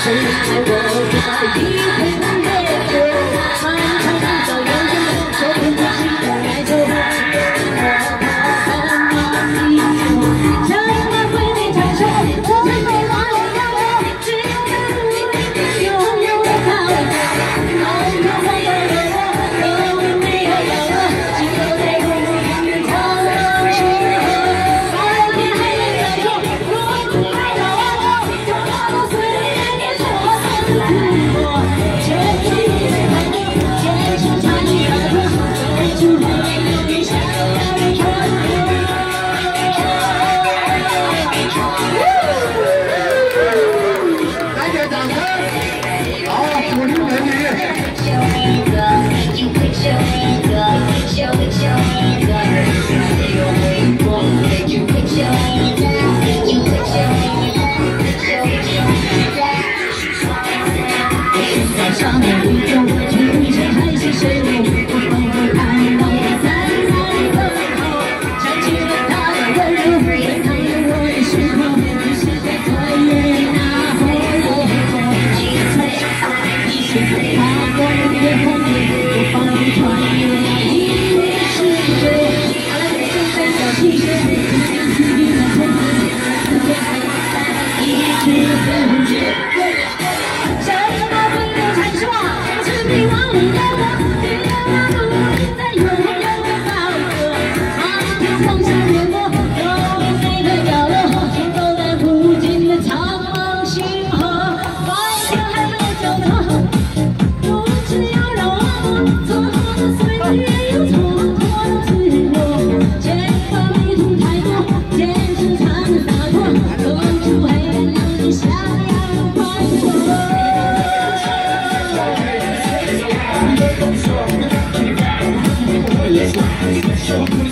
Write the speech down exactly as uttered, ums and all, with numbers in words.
谁爱我在一片烈火，漫长的走远远，这片真心的爱就不我怕怎么记住？怎么会没感受？我最美好的要求，只有你拥有的靠我，爱有我有我，有你没有有我，只有在我们的长路时候，爱你还没感受，若不爱到我，就把我随便说的苦我，坚持你的态度，坚持差你的路，追逐黑暗里想要的传说。 来点掌声！好，鼓励美女。在上面宇宙，纯真还是水流，我仿佛看到了灿烂的背后，想起了他的温柔，在他有我的时候，你是在最远那后我一瞬间踏过了夜空里，我仿佛穿越那一年时间，阿拉伯正在小气血，自己的从此世界还在一直分解。什么会有传说？是你忘了我，你的路在永远的高歌，苍天放下月光，有每个角落，行走在无尽的苍茫星河，外面还有交错，不只要让我错过的岁月有错过的自由，前方迷途太多，坚持才能洒脱，走出黑暗让你想要的快乐。Let's go.